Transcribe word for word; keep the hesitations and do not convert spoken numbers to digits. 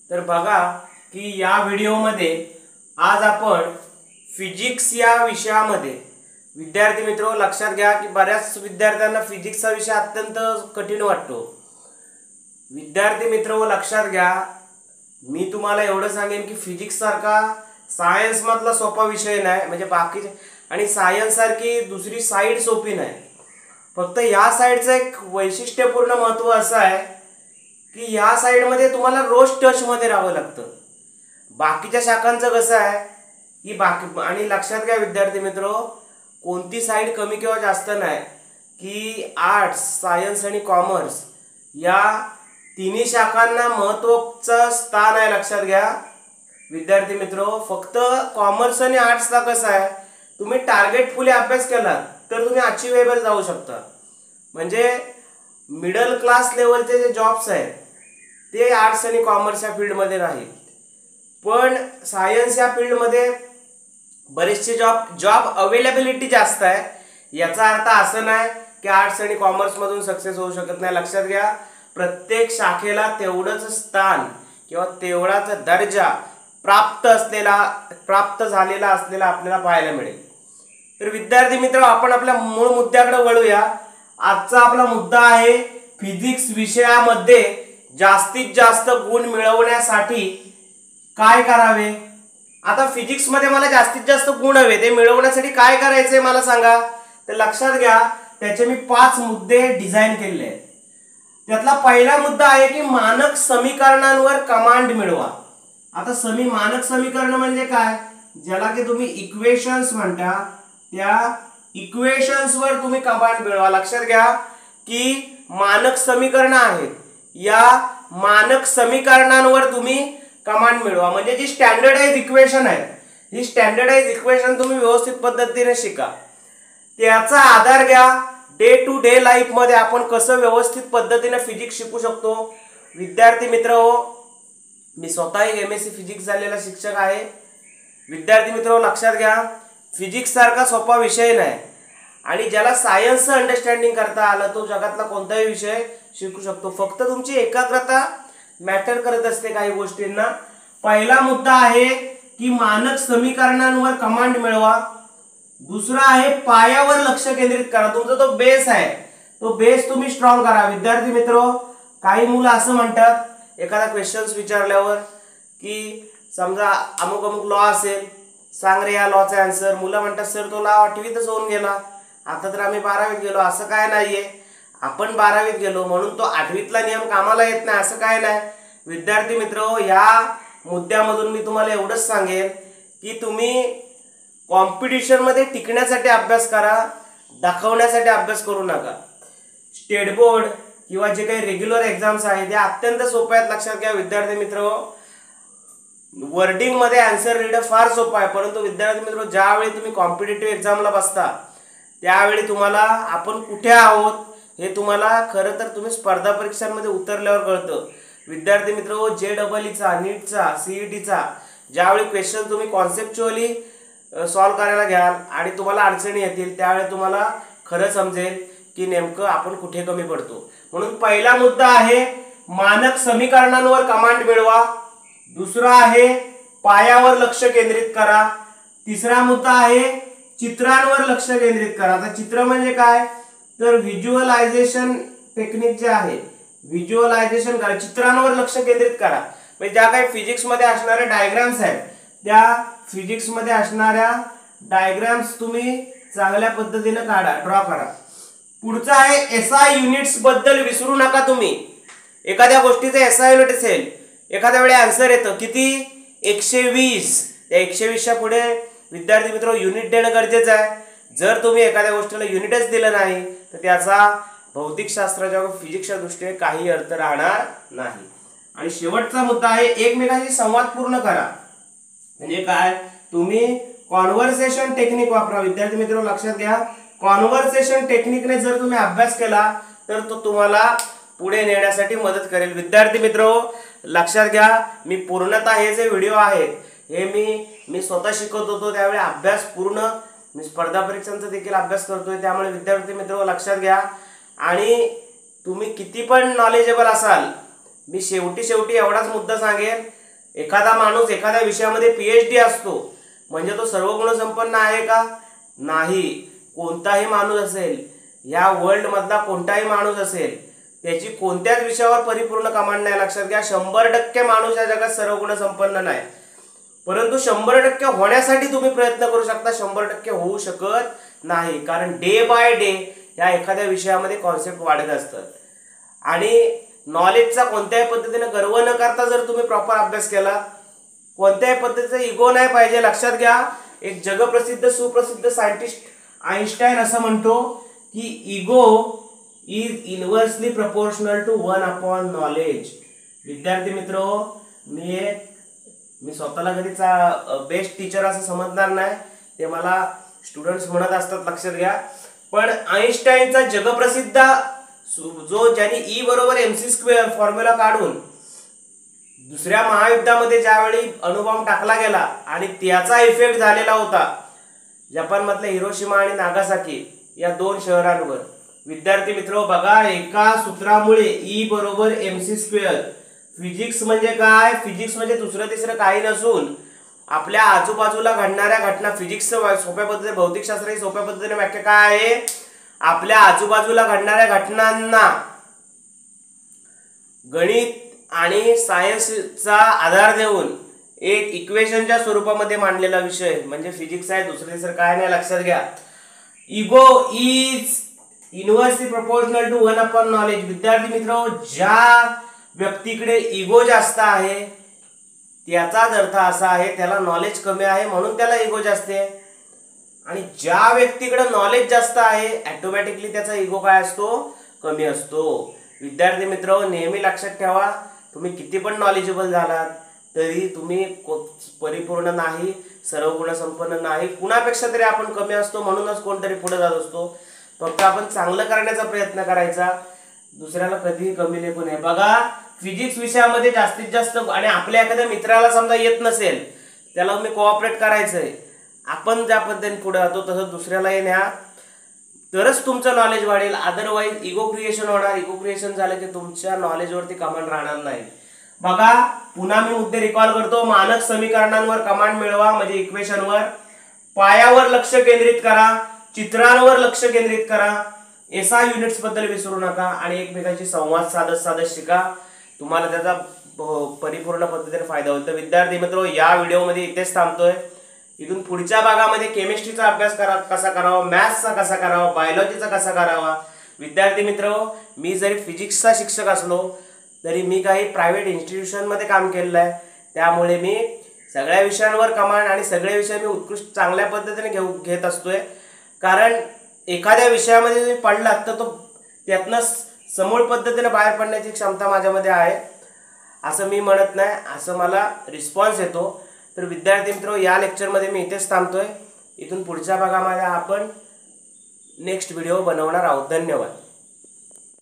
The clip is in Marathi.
तर बघा की या व्हिडिओमध्ये आज आपण फिजिक्स या विषयामध्ये विद्यार्थी मित्र लक्षात घ्या की बऱ्याच विद्यार्थ्यांना फिजिक्सचा विषय अत्यंत कठीण वाटतो। विद्यार्थी मित्र लक्षात घ्या, मी तुम्हाला एवढं सांगेन की फिजिक्स सारखा सायन्स मधला सोपा विषय नाही, म्हणजे बाकीचे आणि सायन्स सारखी दुसरी साइड सोपी नाही। फक्त या साइडचं एक वैशिष्ट्यपूर्ण महत्त्व असं आहे की या साइड मध्ये तुम्हाला रोज टच मध्ये राहावं लागतं। बाकीच्या शाखांचं कसं आहे की बाकी आणि लक्षात घ्या विद्यार्थी मित्र, कोणती साइड कमी किंवा जास्त नाही की आर्ट्स, सायन्स आणि कॉमर्स या तिन्ही शाखांना महत्त्वाचं स्थान आहे। लक्षात घ्या विद्यार्थी मित्र, फक्त कॉमर्स आणि आर्ट्सला कसं आहे, तुम्ही टार्गेटफुली अभ्यास केला तर तुम्ही अचिवेबल जाऊ शकता। म्हणजे मिडल क्लास लेवलचे जे जॉब्स आहेत ते आर्ट्स आणि कॉमर्स या फील्डमध्ये नाहीत, पण सायन्स या फील्डमध्ये बरेचसे जॉब जॉब अवेलेबिलिटी जास्त आहे। याचा अर्थ असं नाही की आर्ट्स आणि कॉमर्स मधून सक्सेस होऊ शकत नाही। लक्षात घ्या, प्रत्येक शाखेला तेवढंच स्थान किंवा तेवढाच दर्जा प्राप्त असलेला प्राप्त झालेला असलेला आपल्याला पाहायला मिळेल। तर विद्यार्थी मित्र, आपण आपल्या मूळ मुद्द्याकडे वळूया। आजचा आपला मुद्दा आहे फिजिक्स विषयामध्ये जास्तीत जास्त गुण मिळवण्यासाठी काय करावे। आता फिजिक्स मध्ये मला जास्तीत जास्त गुण हवे, ते मिळवण्यासाठी काय करायचे मला सांगा। तर लक्षात घ्या, त्याचे मी पाच मुद्दे डिझाइन केलेले आहेत। त्यातला पहिला मुद्दा आहे की मानक समीकरणांवर कमांड मिळवा। आता समी मानक समीकरण म्हणजे काय, ज्याला की तुम्ही इक्वेशन्स म्हणता, त्या इक्वेशन्स वर तुम्ही कमांड मिळवा। लक्षात घ्या की मानक समीकरण आहेत, या मानक समीकरणांवर तुम्ही कमांड मिळवा। म्हणजे जी स्टँडर्डाइज इक्वेशन आहे, ही स्टँडर्डाइज इक्वेशन तुम्ही व्यवस्थित पद्धतीने शिका। त्याचा आधार घ्या, डे टू डे लाईफ मध्ये आपण कसं व्यवस्थित पद्धतीने फिजिक्स शिकू शकतो। विद्यार्थी मित्र हो, मी स्वतः एक एम एस सी फिजिक्स झालेला शिक्षक आहे। विद्यार्थी मित्र लक्षात घ्या, फिजिक्स सारखा सोपा विषय नाही आणि ज्याला सायन्सचं अंडरस्टँडिंग करता आलं तो जगातला कोणताही विषय शिकू शकतो। फक्त तुमची एकाग्रता मॅटर करत असते काही गोष्टींना। पहिला मुद्दा आहे की मानक समीकरणांवर कमांड मिळवा। दुसरा आहे पायावर लक्ष केंद्रित करा। तुमचा तो बेस आहे, तो बेस तुम्ही स्ट्रॉंग करा। विद्यार्थी मित्र, काही मुलं असं म्हणतात, एखादा क्वेश्चन्स विचारल्यावर की समजा अमुक अमुक लॉ असेल, सांग रे या लॉचा आन्सर। मुलं म्हणतात सर तो लॉ आठवीतच होऊन गेला, आता तर आम्ही बारावीत गेलो। असं काय नाहीये, आपण बारावीत गेलो म्हणून तो आठवीतला नियम कामाला येत नाही असं काय नाही। विद्यार्थी मित्र, या मुद्द्यामधून मी तुम्हाला एवढंच सांगेन की तुम्ही कॉम्पिटिशन मध्ये टिकण्यासाठी अभ्यास करा, दाखवण्यासाठी अभ्यास करू नका। स्टेट बोर्ड किंवा जे काही रेग्युलर एक्झाम्स आहेत त्या अत्यंत सोप्या आहेत। लक्षात घ्या विद्यार्थी मित्र, वर्डिंग मध्ये आन्सर रीडर फार सोपा आहे, परंतु विद्यार्थी मित्र ज्यावेळी तुम्ही कॉम्पिटिटिव्ह एक्झामला बसता त्यावेळी तुम्हाला आपण कुठे आहोत हे तुम्हाला खरं तर तुम्ही स्पर्धा परीक्षांमध्ये उतरल्यावर कळतं। विद्यार्थी मित्र, जे डबल ईचा, नीटचा, सीईटीचा ज्यावेळी क्वेश्चन तुम्ही कॉन्सेप्च्युअली सॉल्व्ह करायला घ्याल आणि तुम्हाला अडचणी येतील त्यावेळी तुम्हाला खरं समजेल की नेमकं आपण कुठे कमी पडतो। म्हणून पहिला मुद्दा आहे मानक समीकरणांवर कमांड मिळवा। दुसरा आहे पायावर लक्ष केंद्रित करा। तिसरा मुद्दा आहे चित्रांवर लक्ष केंद्रित करा। आता चित्र म्हणजे काय, तर व्हिज्युअलायझेशन टेक्निक जे आहे, व्हिज्युअलायझेशन करा, चित्रांवर लक्ष केंद्रित करा। म्हणजे ज्या काही फिजिक्स मध्ये असणारे डायग्राम्स आहेत त्या फिजिक्स मध्ये असणाऱ्या डायग्राम्स तुम्ही चांगल्या पद्धतीने काढा, ड्रॉ करा। पुढचा आहे एसआय युनिट्स बद्दल विसरू नका तुम्ही। एखाद्या गोष्टीचे एसआय युनिट असेल, एखाद्या वेळी आन्सर येतं किती एकशे वीस, त्या एकशे वीसच्या पुढे विद्यार्थी मित्र युनिट देणं गरजेचं आहे। जर तुम्ही एखाद्या गोष्टीला युनिटच दिलं नाही तर त्याचा भौतिकशास्त्राच्या व फिजिक्सच्या दृष्टीने काही अर्थ राहणार नाही। आणि शेवटचा मुद्दा आहे एकमेकांशी संवाद पूर्ण करा। म्हणजे काय, तुम्ही कॉन्व्हर्सेशन टेक्निक वापरा। विद्यार्थी मित्र लक्षात घ्या, कॉन्व्हर्सेशन टेक्निकने जर तुम्ही अभ्यास केला तर तो तुम्हाला पुढे नेण्यासाठी मदत करेल। विद्यार्थी मित्र लक्षात घ्या, मी पूर्णतः हे जे व्हिडिओ आहेत हे मी मी स्वतः शिकवत होतो त्यावेळी अभ्यास पूर्ण मी स्पर्धा परीक्षांचा देखील अभ्यास करतोय। त्यामुळे विद्यार्थी मित्र लक्षात घ्या, आणि तुम्ही किती पण नॉलेजेबल असाल, मी शेवटी शेवटी एवढाच मुद्दा सांगेन एखादा माणूस एखाद्या विषयामध्ये पीएचडी असतो म्हणजे तो सर्व गुणसंपन्न आहे का? नाही. कोणताही माणूस असेल, या वर्ल्ड मधला कोणताही माणूस असेल, त्याची कोणत्याच विषयावर परिपूर्ण कमांड नाही. लक्षात घ्या, शंभर टक्के माणूस या जगात सर्व गुणसंपन्न नाही, परंतु शंभर टक्के होण्यासाठी तुम्ही प्रयत्न करू शकता. शंभर टक्के होऊ शकत नाही, कारण डे बाय डे या एखाद्या विषयामध्ये कॉन्सेप्ट वाढत असतात. आणि नॉलेजचा कोणत्याही पद्धतीने गर्व न करता जर तुम्ही प्रॉपर अभ्यास केला, कोणत्याही पद्धतीचा इगो नाही पाहिजे. लक्षात घ्या, एक जगप्रसिद्ध सुप्रसिद्ध सायंटिस्ट आईन्स्टाईन असं म्हणतो की ego is inversely proportional to one upon knowledge. विद्यार्थी मित्र, मी एक मी स्वतःला कधीचा बेस्ट टीचर असं समजणार नाही, ते मला स्टुडंट्स म्हणत असतात. लक्षात घ्या, पण आईन्स्टाईनचा जगप्रसिद्ध जो ज्यांनी ई बरोबर एम सी स्क्वेअर फॉर्म्युला काढून दुसऱ्या महायुद्धामध्ये ज्यावेळी अणुबॉम्ब टाकला गेला आणि त्याचा इफेक्ट झालेला होता जपानमधल्या हिरोशिमा आणि नागासाकी या दोन शहरांवर. विद्यार्थी मित्र बघा, एका सूत्रामुळे ई बरोबर एम सी स्क्वेअर. फिजिक्स म्हणजे काय? फिजिक्स म्हणजे दुसरं तिसरं काही नसून आपल्या आजूबाजूला घडणाऱ्या घटना. फिजिक्सचं सोप्या पद्धतीने, भौतिकशास्त्र ही सोप्या पद्धतीने व्याख्या काय आहे? आपल्या आजूबाजूला घडणाऱ्या घटनांना गणित आणि सायन्सचा आधार देऊन एक इक्वेशनच्या स्वरूपामध्ये मांडलेला विषय म्हणजे फिजिक्स आहे, दुसरं तिसरं काय नाही. लक्षात घ्या, ego is inversely proportional to one upon knowledge. विद्यार्थी मित्र, ज्या व्यक्तीकडे इगो जास्त आहे त्याचाच अर्थ असा आहे त्याला नॉलेज कमी आहे म्हणून त्याला इगो जास्त आहे. आणि ज्या व्यक्तीकडे नॉलेज जास्त आहे ऑटोमॅटिकली त्याचा इगो काय असतो? कमी असतो. विद्यार्थी मित्र, नेहमी लक्षात ठेवा, तुम्ही किती पण नॉलेजेबल झालात तरी तुम्ही परिपूर्ण नाही, सर्व गुणसंपन्न नाही. कुणापेक्षा तरी आपण कमी असतो, म्हणूनच कोणतरी पुढे जात असतो. फक्त आपण चांगलं करण्याचा प्रयत्न करायचा, दुसऱ्याला कधीही कमी लेखू नये. बघा, फिजिक्स विषयामध्ये जास्तीत जास्त, आणि आपल्या एखाद्या मित्राला समजा येत नसेल त्याला तुम्ही कोऑपरेट करायचंय. आपण ज्या पद्धतीने पुढे जातो तसं दुसऱ्यालाही न्या, तरच तुमचं नॉलेज वाढेल. अदरवाईज इगो क्रिएशन होणार. इगो क्रिएशन झालं की तुमच्या नॉलेजवरती कमांड राहणार नाही. बघा, पुन्हा मी मुद्दे रिकॉल करतो. मानक समीकरणांवर कमांड मिळवा म्हणजे इक्वेशनवर. पायावर लक्ष केंद्रित करा, चित्रांवर लक्ष केंद्रित करा, एसआय युनिट्स बद्दल विसरू नका आणि एकमेकांशी संवाद साधत साधत शिका. तुम्हाला त्याचा परिपूर्ण पद्धतीने फायदा होईल. तर विद्यार्थी मित्र, या व्हिडिओमध्ये इथेच थांबतोय. इथून पुढच्या भागामध्ये केमिस्ट्रीचा अभ्यास करा कसा करावा, मॅथ्सचा कसा करावा, बायोलॉजीचा कसा करावा. विद्यार्थी मित्र, मी जरी फिजिक्सचा शिक्षक असलो तरी मी काही प्रायव्हेट इन्स्टिट्यूशनमध्ये काम केलेलं आहे, त्यामुळे मी सगळ्या विषयांवर कमांड आणि सगळे विषय मी उत्कृष्ट चांगल्या पद्धतीने घेऊ घेत असतोय. कारण एखाद्या विषयामध्ये तुम्ही पडलात तर तो त्यातनं समूळ पद्धतीने बाहेर पडण्याची क्षमता माझ्यामध्ये आहे असं मी म्हणत नाही, असं मला रिस्पॉन्स येतो. तर विद्यार्थी मित्र, या लेक्चरमध्ये मी इथेच थांबतोय. इथून पुढच्या भागामध्ये आपण नेक्स्ट व्हिडिओ बनवणार आहोत. धन्यवाद.